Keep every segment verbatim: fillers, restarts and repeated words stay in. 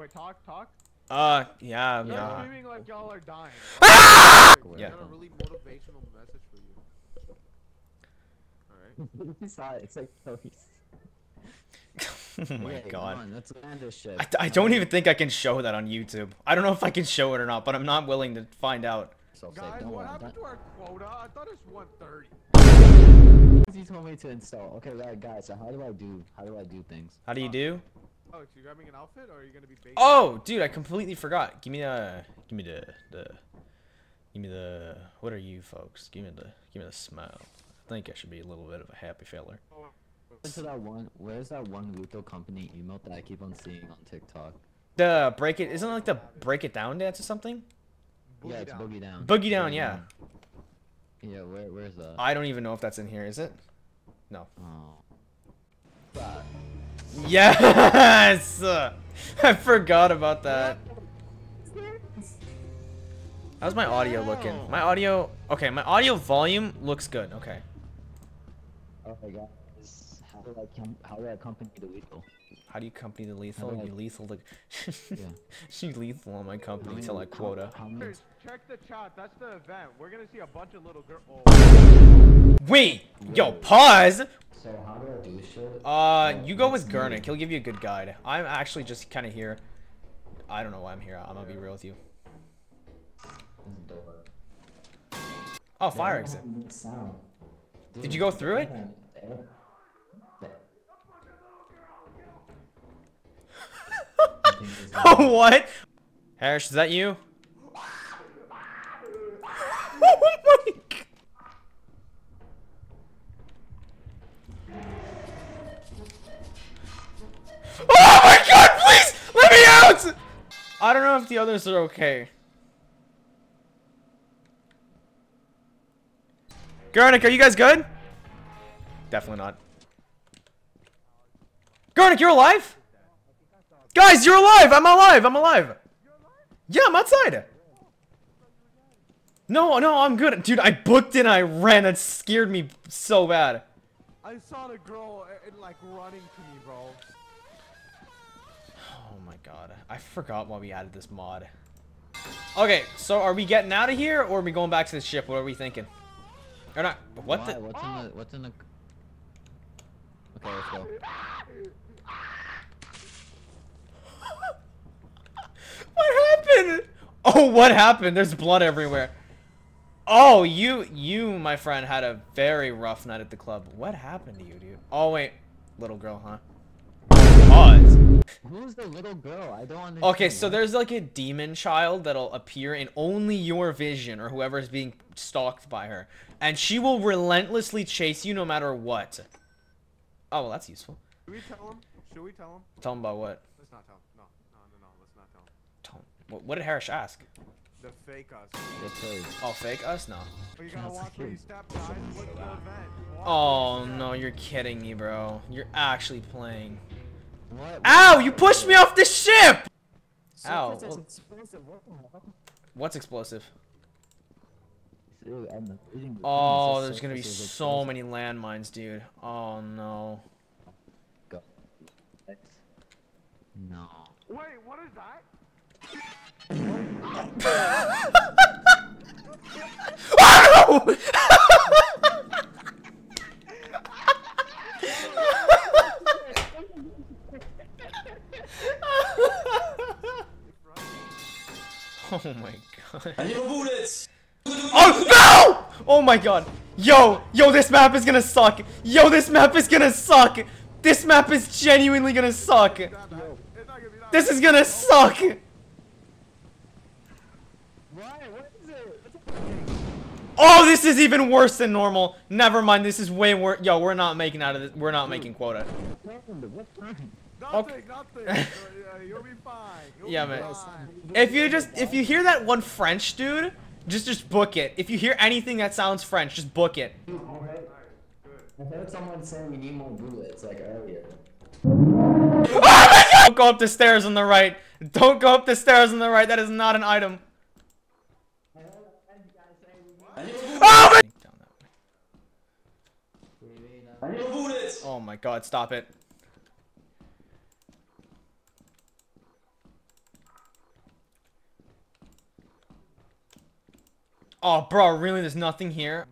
Anyway, talk, talk. Uh, yeah, You're yeah. screaming like y'all are dying. Ah! Yeah. Yeah. Got a really motivational message for you. Alright. It's not, it's like Harish. Oh my Yeah, god. come on, let's land this shit. I, I don't even think I can show that on YouTube. I don't know if I can show it or not, but I'm not willing to find out. Guys, don't what worry, happened to our quota? I thought it's one thirty. He told me to install. Okay, right, guys. So how do I do? How do I do things? How do you do? Oh, so you're grabbing an outfit, or are you gonna be? Oh, dude, I completely forgot. Give me the, give me the, the, give me the. What are you folks? Give me the, give me the smile. I think I should be a little bit of a happy feller. To that one, where's that one Luto company emote that I keep on seeing on TikTok? The break it isn't it like the break it down dance or something? Boogie yeah, it's down. boogie down. Boogie down, yeah. Yeah, where, where's that? I don't even know if that's in here. Is it? No. Oh. Yes! I forgot about that. How's my audio looking? My audio... Okay, my audio volume looks good. Okay. Okay, guys. How do I com how do I accompany the lethal? How do you accompany the lethal? do I- You lethal to... Yeah. She lethal on my company How until I many- quota. How, how many? Check the chat. That's the event. We're gonna see a bunch of little girls. Oh. Wait! Yo, pause! So how do I do shit? Uh, you go with Gurnik. He'll give you a good guide. I'm actually just kind of here. I don't know why I'm here. I'm gonna be real with you. Oh, fire exit. Did you go through it? Oh, what? Harish, is that you? Oh my god! Oh my god, please! Let me out! I don't know if the others are okay. Garnick, are you guys good? Definitely not. Garnick, you're alive? Guys, you're alive! I'm alive! I'm alive! Yeah, I'm outside! No, no, I'm good. Dude, I booked and I ran. That scared me so bad. I saw the girl uh, like running to me, bro. Oh my god. I forgot why we added this mod. Okay, so are we getting out of here or are we going back to the ship? What are we thinking? Or not? What Why? the? What's in the? What's in the? Okay, let's go. What happened? Oh, what happened? There's blood everywhere. Oh, you, you, my friend, had a very rough night at the club. What happened to you, dude? Oh, wait. Little girl, huh? Pause. Who's the little girl? I don't understand. Okay, so there's like a demon child that'll appear in only your vision or whoever's being stalked by her. And she will relentlessly chase you no matter what. Oh, well, that's useful. Should we tell him? Should we tell him? Tell him about what? Let's not tell him. No, no, no, no. Let's not tell him. Tell him. What, what did Harish ask? The fake us. That's right. Oh, fake us? No. But you gotta watch where you step, guys. What's the event? Watch Oh, where you no, step. you're kidding me, bro. You're actually playing. What? Ow! You pushed me off the ship! Ow. That's Well, explosive. What the hell? what's explosive? Dude, I'm reading the Oh, thing, it there's says gonna be surface is so explosive. many landmines, dude. Oh, no. Go. No. Wait, what is that? Oh! Oh my god. I need bullets! Oh no! Oh my god. Yo, yo, this map is gonna suck. Yo, this map is gonna suck. This map is genuinely gonna suck. It's not that. It's not gonna be that. This is gonna suck. Why? What is it? Oh, this is even worse than normal. Never mind, this is way worse. Yo, we're not making out of this. We're not making quota. What happened? What happened? Nothing, Okay. nothing. Uh, You'll be fine. You'll Yeah, be man. fine. If you just, if you hear that one French dude, just, just book it. If you hear anything that sounds French, just book it. I heard someone say we need more bullets, like earlier. Oh my god! Don't go up the stairs on the right. Don't go up the stairs on the right. That is not an item. Oh my! I need bullets! Oh my god! Stop it. Oh, bro, really? There's nothing here?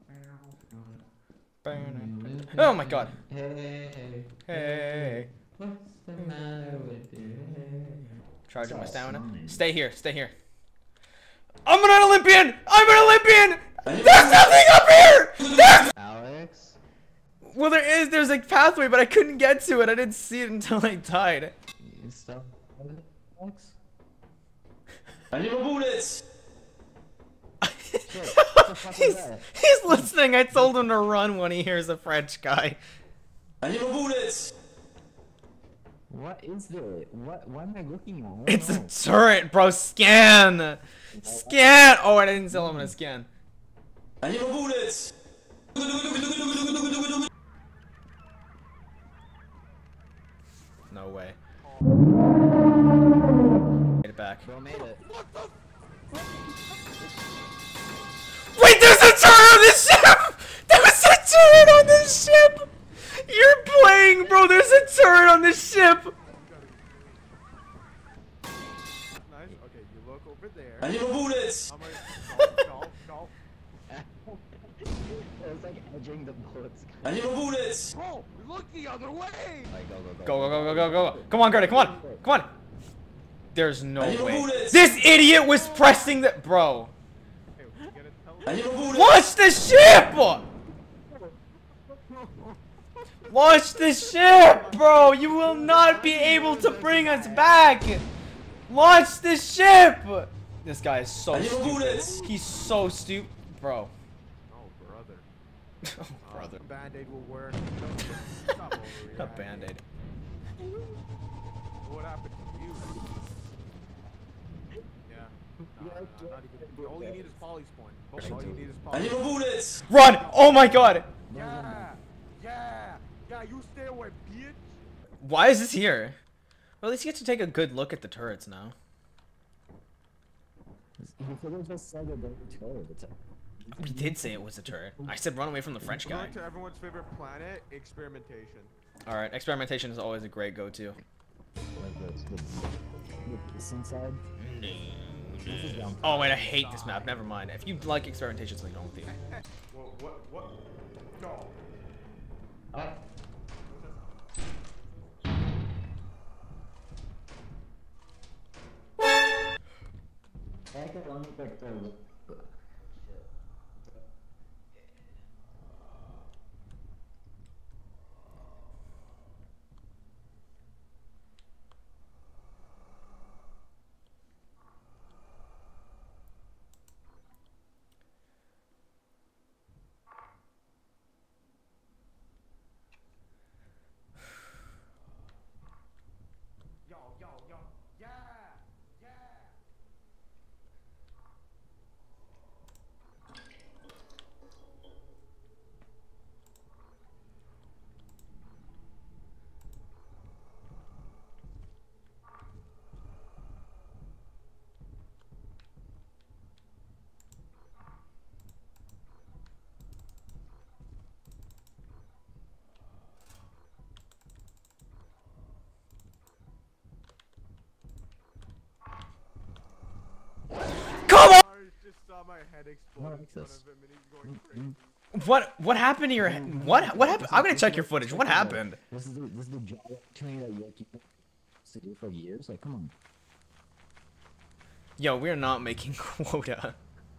Oh my god. Hey, Hey. what's the matter with you? Charging my Stop stamina. smiling. Stay here, stay here. I'm an Olympian! I'm an Olympian! There's nothing up here! There's Alex? Well, there is. There's a pathway, but I couldn't get to it. I didn't see it until I died. You stop, Alex? I need more bullets. Shit, what the fuck was he's, that? he's listening. I told him to run when he hears a French guy. I need more bullets. What is it? What? What am I looking at? I don't It's know. a turret, bro. Scan. Scan. Oh, I didn't tell him to scan. I need more bullets. No way. Get it back. Bro made it. Wait, there's a turret on this ship! There's a turret on this ship! You're playing, bro. There's a turret on this ship. Nice. Okay, you look over there. I need more bullets. I'm like, golf, golf, golf. It was like edging the bullets. I need more bullets. Bro, look the other way. Like, go, go, go. Go, go, go, go, go, go. Come on, Gertie. Come on. Come on. There's no I need more way. bullets. This idiot was pressing the. Bro. Hey, we gotta tell I need more bullets. Launch the ship! Launch the ship, bro! You will not be able to bring us back! Launch the ship! This guy is so I need more stupid. bullets. He's so stupid. Bro. Oh, brother. Oh, brother. Uh, Band-Aid will work. Stop A overreacting. band-aid. What happened to you? Yeah. Nah, nah, not even. All you need is Polly's point. All you need is I Polly's need more bullets. Run! Oh my god! Yeah! Yeah! Yeah, you stay away, bitch! Why is this here? Well, at least you get to take a good look at the turrets now. You could have just said that they were turrets. We did say it was a turret. I said run away from the French guy. Going to everyone's favorite planet, experimentation. Alright, experimentation is always a great go-to. Like this, with, with this inside. This is down. Oh wait, I hate this map. Never mind. If you like experimentation, something wrong with you. What? What? What? No. Ah. Yo, yo, yo. Yeah! Yeah! Come on! I just saw my head explode in like front this. of him and he's going crazy. What what happened to your head? What what happened? I'm gonna check your footage. What happened? This is the this is the job opportunity that you're keeping to do for years. Like, come on. Yo, we're not making quota.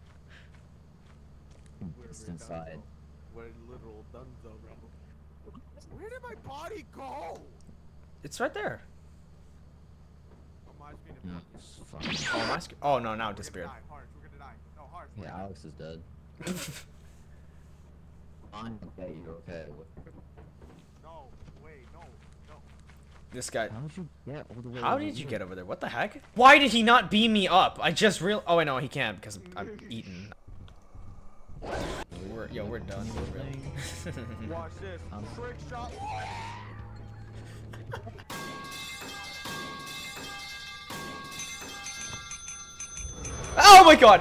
It's inside. What a literal dunzo, bro. Where did my body go? It's right there. Oh, my screen is Yeah, broken. it's fine. Oh my sc- Oh no, now it We're disappeared. gonna die. Hard, we're gonna die. No, hard. we're Yeah, gonna Alex is dead. I'm okay. You're okay. What- die. No, wait, no, no. This guy. How did you get all the way? How over did you here? get over there? What the heck? Why did he not beam me up? I just real. Oh, I know he can't because I'm, I'm eaten. We're yo, we're done. We're real. Watch this. Um, Trick shot. Oh my god!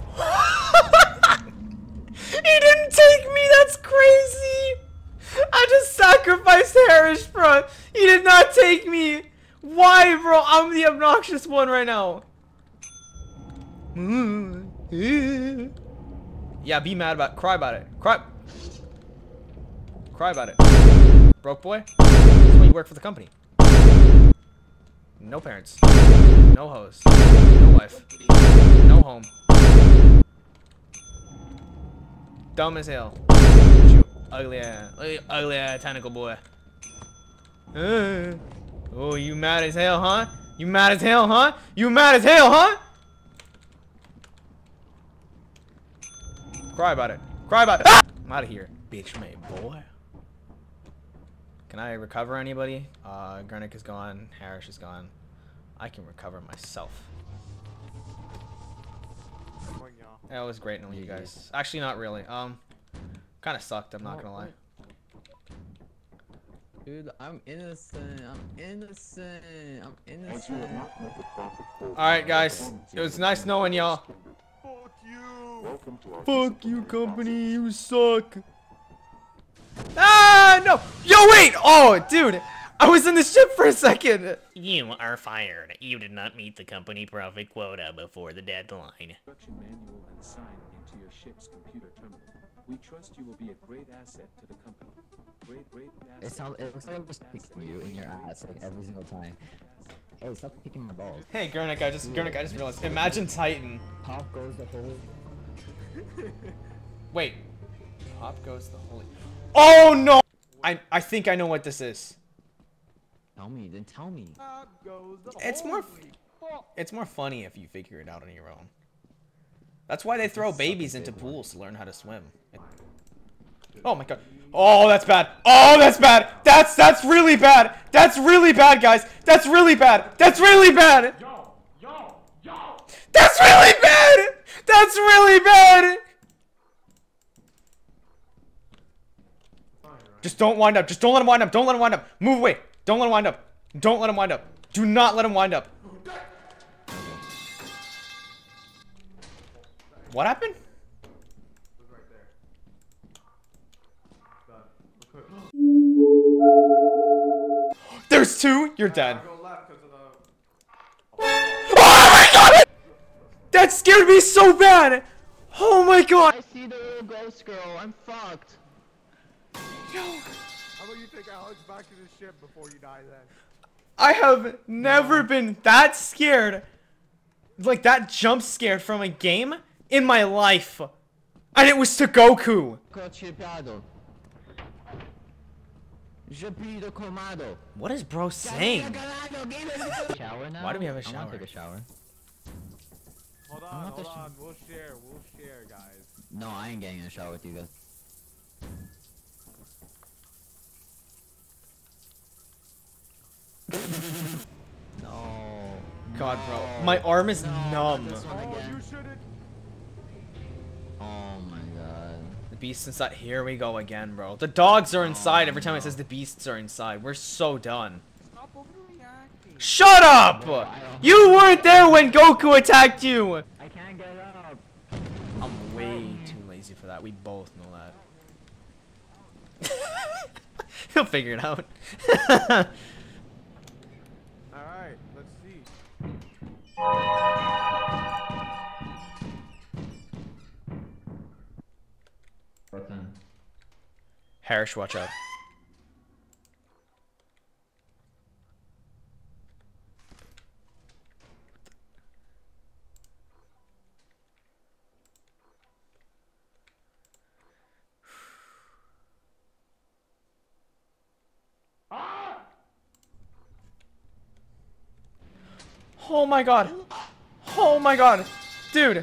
He didn't take me. That's crazy. I just sacrificed Harish, bro. He did not take me. Why, bro? I'm the obnoxious one right now. Yeah, be mad about it. Cry about it. Cry. Cry about it. Broke boy? That's why you work for the company. No parents. No hoes. No wife. No home. Dumb as hell. You ugly ass. Ugly ass tentacle boy. Uh, oh, you mad as hell, huh? You mad as hell, huh? You mad as hell, huh? Cry about it. Cry about it. Ah! I'm out of here, bitch made boy. Can I recover anybody? Uh, Gurnik is gone. Harish is gone. I can recover myself. That was great knowing you guys. Actually, not really. Um, kind of sucked. I'm not gonna lie. Dude, I'm innocent. I'm innocent. I'm innocent. All right, guys. It was nice knowing y'all. Fuck you. Fuck you, company. You suck. Ah, no. Yo, wait. Oh, dude. I was in the ship for a second. You are fired. You did not meet the company profit quota before the deadline. Instruction manual and sign into your ship's computer terminal. We trust you will be a great asset to the company. Great, great asset. It sounds. It looks like I'm just kicking you in your ass like every single time. Hey, stop kicking my balls. Hey, Gurnik, I just, Gurnik, I just realized. Imagine Titan. Pop goes the holy. Wait. Pop goes the holy. Oh no! I I think I know what this is. Tell me, then tell me. It's more, it's more funny if you figure it out on your own. That's why they throw babies into pools to learn how to swim. Oh my god. Oh, that's bad. Oh, that's bad. That's that's really bad. That's really bad, guys. That's really bad. That's really bad. Yo, yo, yo. That's really bad. That's really bad. Just don't wind up. Just don't let him wind up. Don't let him wind up. Move away. Don't let him wind up. Don't let him wind up. Do not let him wind up. What happened? There's two. You're dead. Oh my god! That scared me so bad. Oh my god. I see the little ghost girl. I'm fucked. Yo. How about you take Alex back to the ship before you die then? I have never been that scared, like that jump scared from a game in my life. And it was to Goku. What is bro saying? Shower now? Why do we have a I shower? wanna take a shower. Hold I on, want hold the sh- on. We'll share. We'll share, guys. No, I ain't getting in a shower with you guys. No. God, bro, no, my arm is no, numb. This one Oh, again. you shouldn't. Oh my god. The beast's inside. Here we go again, bro. The dogs are inside every time it says the beasts are inside. We're so done. Stop overreacting. Shut up! You weren't there when Goku attacked you! I can't get up. I'm way too lazy for that. We both know that. He'll figure it out. Alright, let's see. Harish, watch out. Oh my god. Oh my god. Dude.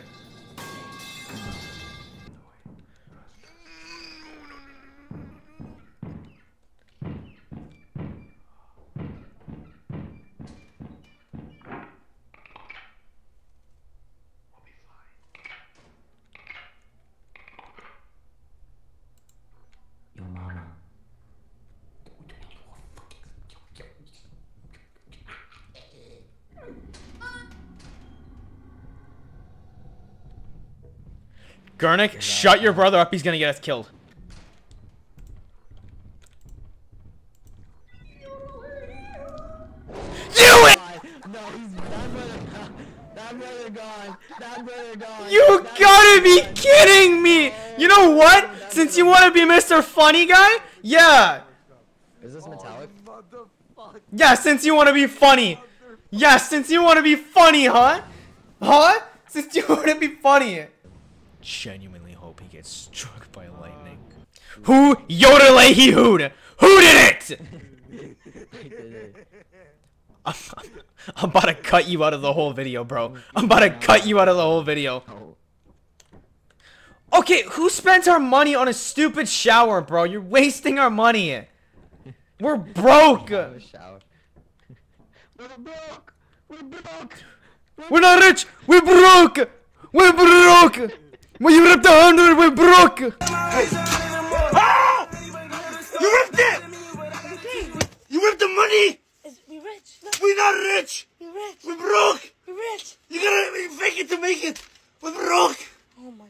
Your mama. Gurnik, shut your brother up. He's gonna get us killed. You No, he's that brother. That brother gone. That brother You gotta be kidding me! You know what? Since you want to be Mister Funny Guy, yeah. Is this metallic? Yeah, since you want to be funny. Yeah, since you want to be funny, huh? Huh? Since you want to be funny. Genuinely hope he gets struck by lightning. Who yodelay he hood? Who did it? I'm, I'm about to cut you out of the whole video, bro. I'm about to cut you out of the whole video. Okay, who spent our money on a stupid shower, bro? You're wasting our money. We're broke. We're broke. We're broke. We're not rich. We're broke. We're broke. When you ripped the hundred, we're broke. Ah! You ripped it. You ripped the money. We rich. Look. We're not rich. We're rich. We're broke. We're rich. You gotta fake it to make it. We're broke. Oh my.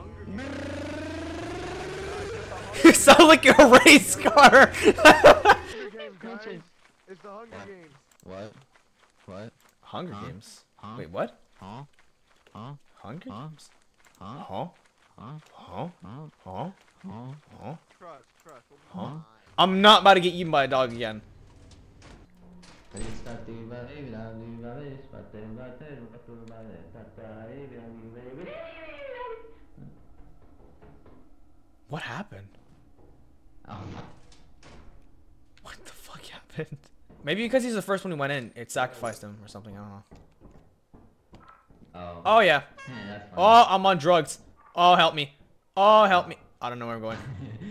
You sound like a race car. Hunger Games, guys. It's the Hunger Games. What? What? Hunger Huh? Games? Huh? Wait, what? Huh? Huh? Hunger Huh? Games? Huh? Huh? Huh? Huh? Huh? Huh? Huh? Huh? Trust, trust. We'll be Huh? fine. I'm not about to get eaten by a dog again. What happened? Oh. What the fuck happened? Maybe because he's the first one who went in, it sacrificed him or something. I don't know. Oh. Oh yeah. Yeah, that's fine. Oh, I'm on drugs. Oh, help me. Oh, help me. I don't know where I'm going.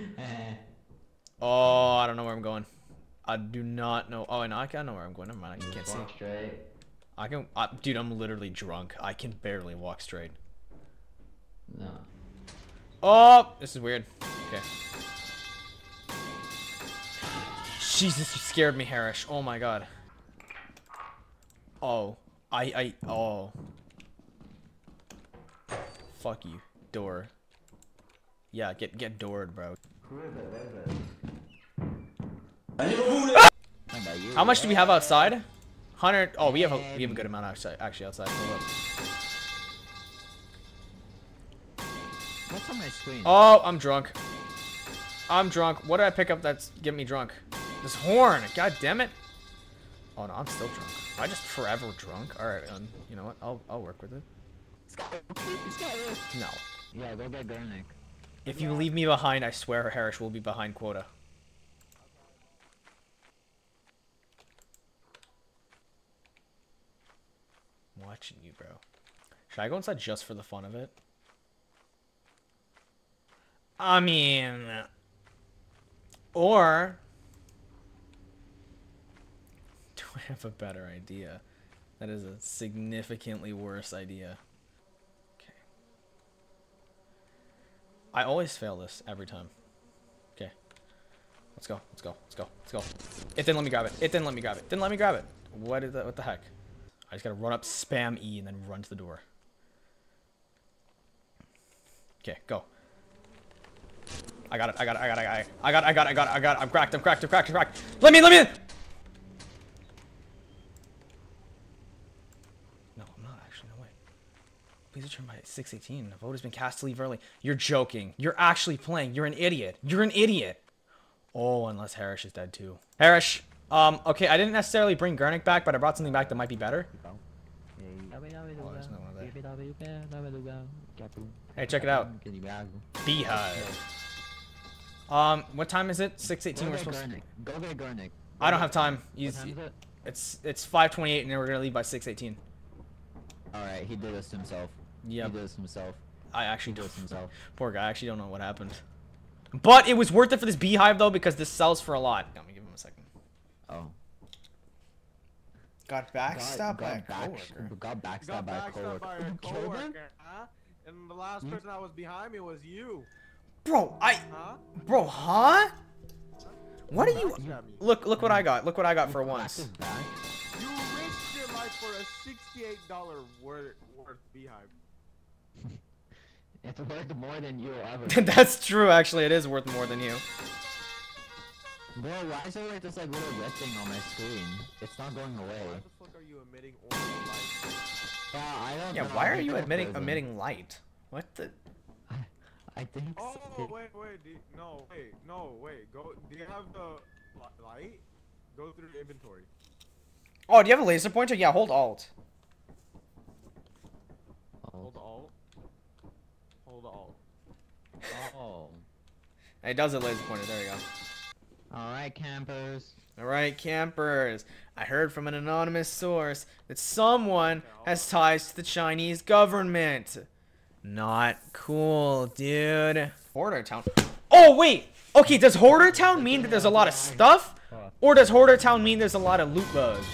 Oh, I don't know where I'm going. I do not know. Oh, and I can know where I'm going. Never mind. I can't see. Walk straight. I can. I, dude, I'm literally drunk. I can barely walk straight. No. Oh, this is weird. Okay. Jesus, you scared me, Harish. Oh my god. Oh. I, I, oh. Fuck you. Door. Yeah, get, get doored, bro. How much do we have outside? one hundred. Oh, we have a, we have a good amount outside, actually outside. Hold up. What's on my screen? Oh, I'm drunk. I'm drunk. What did I pick up that's getting me drunk? This horn. God damn it. Oh no, I'm still drunk. Am I just forever drunk? All right, um, you know what? I'll I'll work with it. No. Yeah, go get Garnick. If you leave me behind, I swear Harish will be behind quota. I'm watching you, bro. Should I go inside just for the fun of it? I mean, or do I have a better idea? That is a significantly worse idea. Okay. I always fail this every time. Okay. Let's go. Let's go. Let's go. Let's go. It didn't let me grab it. It didn't let me grab it. Didn't let me grab it. What is that? What the heck? I just gotta run up, spam E, and then run to the door. Okay, go. I got it, I got it, I got it, I got it, I got it, I got it, I got it, I got it, I'm cracked, I'm cracked, I'm cracked, I'm cracked. Let me, let me in! No, I'm not actually, no way. Please return by six eighteen. The vote has been cast to leave early. You're joking. You're actually playing. You're an idiot. You're an idiot. Oh, unless Harish is dead too. Harish, um, okay, I didn't necessarily bring Garnick back, but I brought something back that might be better. Oh, there's no one there. Hey, check it out. Beehive. Um, what time is it? six eighteen. We're supposed to... Go get Garnick. I don't have time. He's, What time is it? it's it's five twenty-eight, and then we're gonna leave by six eighteen. All right, he did this to himself. Yep. He did this to himself. I actually He did don't. this to himself. Poor guy. I actually don't know what happened. But it was worth it for this beehive though, because this sells for a lot. Let me give him a second. Oh. Got Got, backstabbed by a got, back, coworker. got backstabbed Got by a backstabbed coworker. by a Who killed him? coworker, huh? And the last person that was behind me was you, Bro, I, huh? bro, huh? What are you? Backstab me. Look, look what I got. Look what I got for Back once. is back. You risked your life for a sixty-eight dollar worth worth beehive. It's worth more than you ever. That's true. Actually, it is worth more than you. Bro, why is there like this like little red thing on my screen? It's not going Why away. the fuck are you emitting orange light? I don't Yeah, know. why I are think you I'm emitting frozen. emitting light? What the? I think. Oh, so. wait, wait, do you, no, wait, no, wait, go, do you have the li- light? Go through the inventory. Oh, do you have a laser pointer? Yeah, hold Alt. Hold the alt. Hold the alt. Oh. It does a laser pointer. There you go. All right, campers. All right, campers. I heard from an anonymous source that someone has ties to the Chinese government. Not cool, dude. Hoarder Town. Oh, wait. Okay, does Hoarder Town mean that there's a lot of stuff? Or does Hoarder Town mean there's a lot of loot bugs?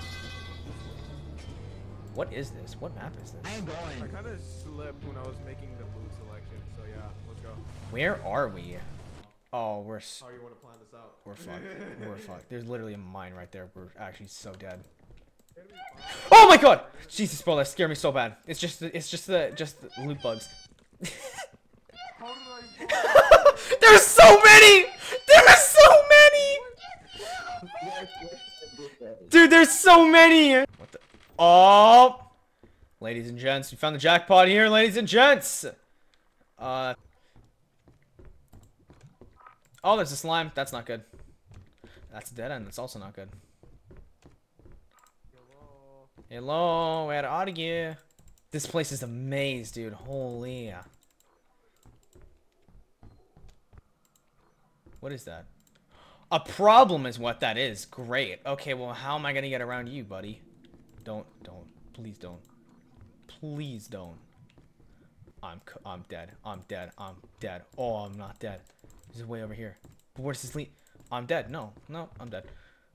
What is this? What map is this? I am I going. kind of slipped when I was making the food selection, so yeah, let's go. Where are we? Oh, we're s- How you want to plan this out? we're fucked. We're fucked. There's literally a mine right there. We're actually so dead. Oh my god! Jesus, bro, that scared me so bad. It's just, the, it's just the, just the loot bugs. How did I There's so many! There's so many! Dude, there's so many! What the? Oh! Ladies and gents, we found the jackpot here, ladies and gents! Uh. Oh, there's a slime. That's not good. That's a dead end. That's also not good. Hello, where are you? This place is a maze, dude. Holy. What is that? A problem is what that is. Great. Okay, well, how am I gonna get around you, buddy? Don't, don't. Please don't. Please don't. I'm, c I'm dead. I'm dead. I'm dead. Oh, I'm not dead. This is way over here. But where's this lead? I'm dead. No, no, I'm dead.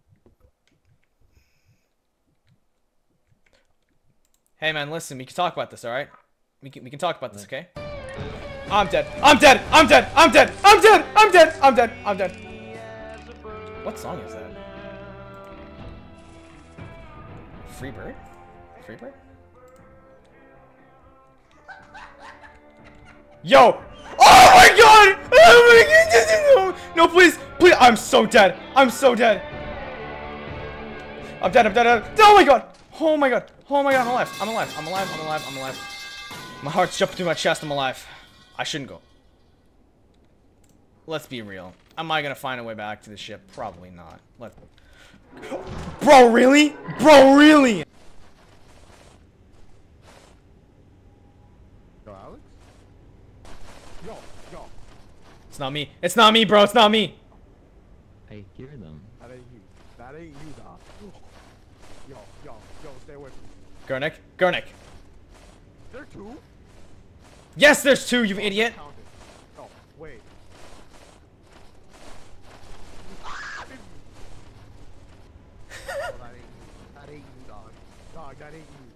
Hey, man, listen. We can talk about this, all right? We can, we can talk about this, okay? I'm dead. I'm dead. I'm dead. I'm dead. I'm dead. I'm dead. I'm dead. I'm dead. What song is that? Free Bird? Free Bird? Yo! Oh my god! Oh my god! No, no, please! Please! I'm so dead! I'm so dead! I'm dead, I'm dead, I'm dead. Oh my god! Oh my god! Oh my god, I'm alive! I'm alive! I'm alive! I'm alive! I'm alive! My heart's jumping through my chest, I'm alive. I shouldn't go. Let's be real. Am I gonna find a way back to the ship? Probably not. Let. Bro, really? Bro, really? Yo, Alex? Yo, yo. It's not me. It's not me, bro. It's not me. I hear them. That ain't you. That ain't you, dog. Yo, yo, yo, stay away from me. Gurnik. Gurnik. There two? Yes, there's two, you idiot. Counted. Oh, wait. Oh, that ain't you. That ain't you, dog. Dog, that ain't you.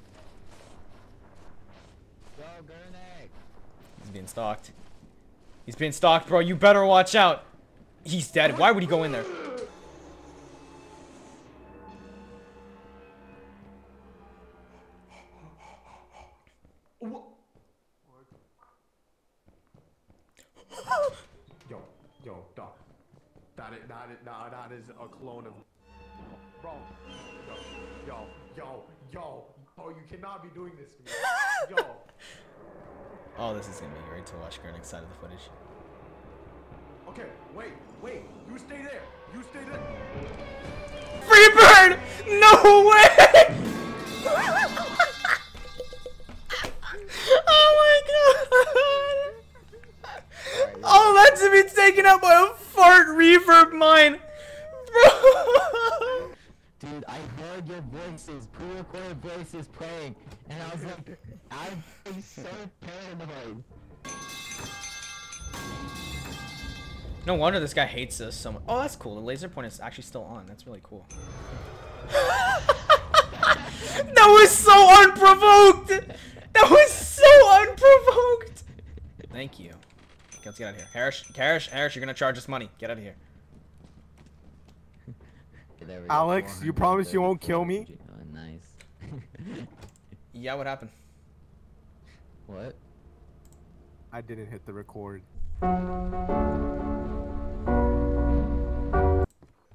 Go, Gurnik. He's being stalked. He's being stalked, bro. You better watch out. He's dead. Why would he go in there? Yo, yo, dog. That is, that is, nah, that is a clone of. Bro. Yo, yo, yo, yo. Oh, you cannot be doing this to me. Yo. Oh, this is gonna be great to watch Gurnik's side of the footage. Okay, wait, wait. You stay there. You stay there. Free bird! No way! Oh my god! Oh, that's to be taken out by a fart reverb mine! Bro! Dude, I heard your voices, pre-recorded voices playing, and I was like, I'm so paranoid. No wonder this guy hates us so much. Oh, that's cool. The laser point is actually still on. That's really cool. That was so unprovoked! That was so unprovoked! Thank you. Okay, let's get out of here. Harish, Harish, Harish, you're gonna charge us money. Get out of here. There we go, Alex, you promise you won't kill me? Oh, nice. Yeah, what happened? What? I didn't hit the record.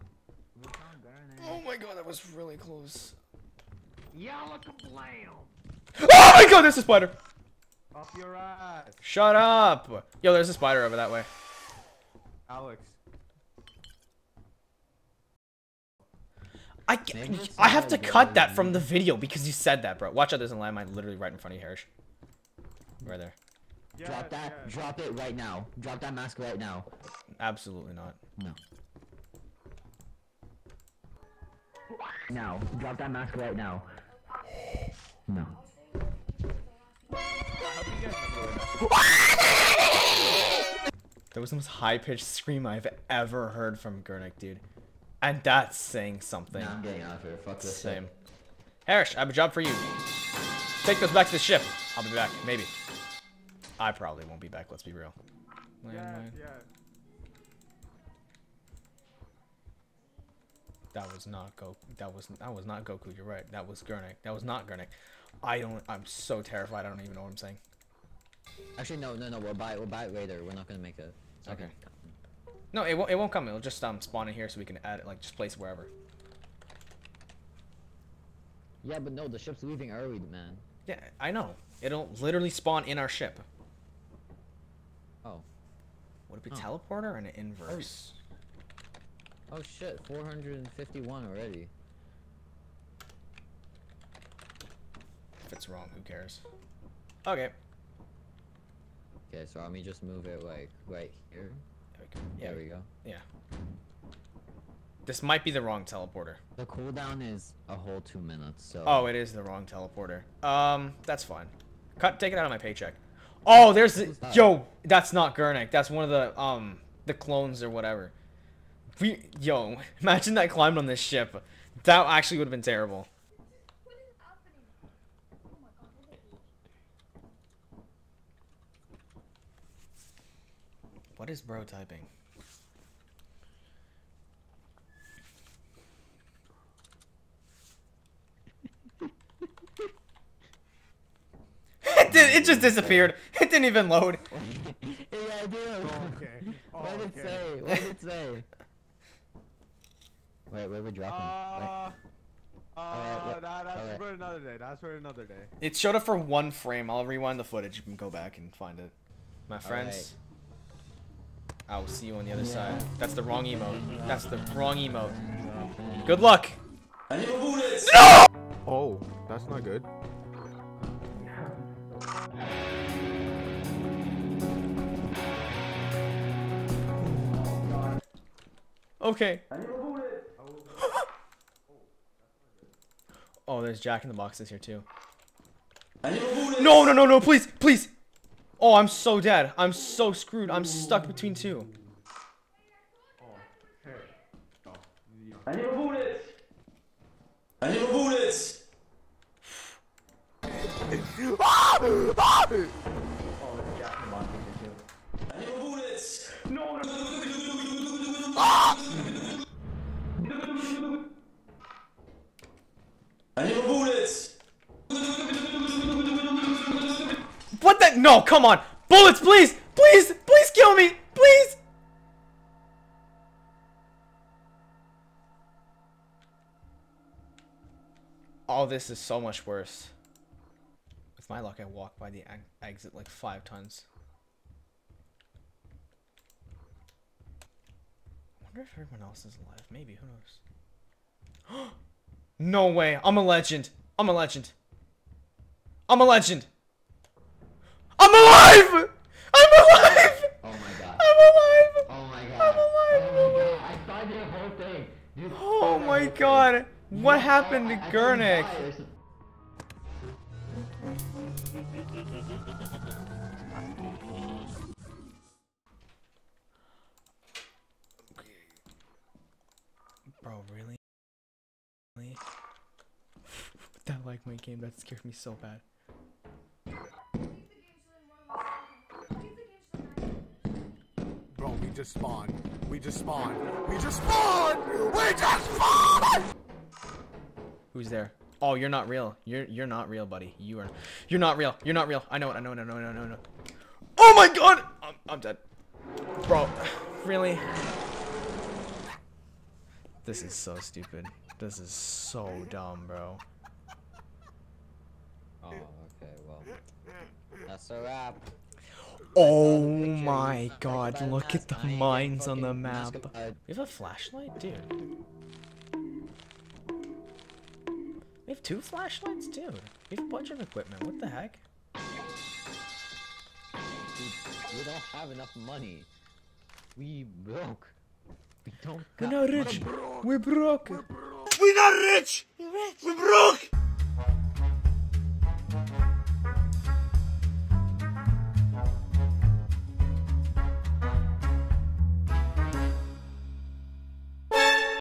Oh my god, that was really close. Yalla kablam! Oh my god, there's a spider! Up your ass. Shut up! Yo, there's a spider over that way. Alex. I, I have to cut that from the video because you said that, bro. Watch out, there's a landmine literally right in front of you, Harish. Right there. Yes, Drop that. yes. Drop it right now. Drop that mask right now. Absolutely not. No. Now. Drop that mask right now. No. That was the most high-pitched scream I've ever heard from Gurnik, dude. And that's saying something. Nah, I'm getting out of here. Fuck this. Same. Harish, I have a job for you. Take those back to the ship. I'll be back, maybe. I probably won't be back, let's be real. Yes, Landmine. yes. That was not Goku. That was that was not Goku. You're right. That was Gurnik. That was not Gurnik. I don't. I'm so terrified. I don't even know what I'm saying. Actually, no, no, no. We'll buy. We'll buy it later. We're not gonna make a. Okay. No, it won't. It won't come. It'll just um spawn in here so we can add it. Like just place it wherever. Yeah, but no, the ship's leaving early, man. Yeah, I know. It'll literally spawn in our ship. Oh. Would it be Oh. teleporter or an inverse? Oh shit, four hundred fifty-one already. If it's wrong, who cares? Okay. Okay, so let me just move it like right here. There we go. Yeah, There we go. yeah. This might be the wrong teleporter. The cooldown is a whole two minutes, so. Oh, it is the wrong teleporter. Um, that's fine. Cut. Take it out of my paycheck. Oh, there's the, Who's that? yo. That's not Gurnik. That's one of the um the clones or whatever. We yo. Imagine that climbed on this ship. That actually would have been terrible. What is bro typing? it, did, it just disappeared. It didn't even load. Yeah, I do. Okay. What did it okay. say? What did it say? Wait, wait, we're dropping. Uh, uh, Alright, that, that's alright. for another day. That's for another day. It showed up for one frame. I'll rewind the footage. You can go back and find it. My friends, I will see you on the other side. That's the wrong emote. That's the wrong emote. Good luck. I need more bullets! Oh, that's not good. Okay. Oh, there's Jack in the Boxes here too. I need more bullets! No, no, no, no, please, please. Oh, I'm so dead. I'm so screwed. I'm stuck between two. I need more bullets! I need more bullets! I need more bullets! No, I need more bullets! What the? No, come on. Bullets, please, please, please kill me, please. Oh, this is so much worse. With my luck, I walked by the ag exit like five times. I wonder if everyone else is alive. Maybe, who knows? No way. I'm a legend. I'm a legend. I'm a legend. I'm alive! I'm alive! Oh my god. I'm alive! Oh my god. I'm alive! Oh my god. I saw the whole thing. Dude, Oh my god. What happened to Gurnik? Bro, really? Really? That like my game, that scared me so bad. Bro, we just spawned. We just spawned. We just spawned! We just spawned! Who's there? Oh, you're not real. You're you're not real, buddy. You are. You're not real. You're not real. I know it. I know it. I know it. I know it. I know it. Oh my god! I'm, I'm dead. Bro, really? This is so stupid. This is so dumb, bro. Oh, okay. Okay, well, that's a wrap. Oh Picture, my you god, fucking look at badass. the I ain't getting mines on the fucking map. mask- uh, We have a flashlight? Dude. We have two flashlights? Dude. We have a bunch of equipment. What the heck? Dude, we don't have enough money. We broke. We don't We're got not rich. We're broke. We're not rich! We're broke!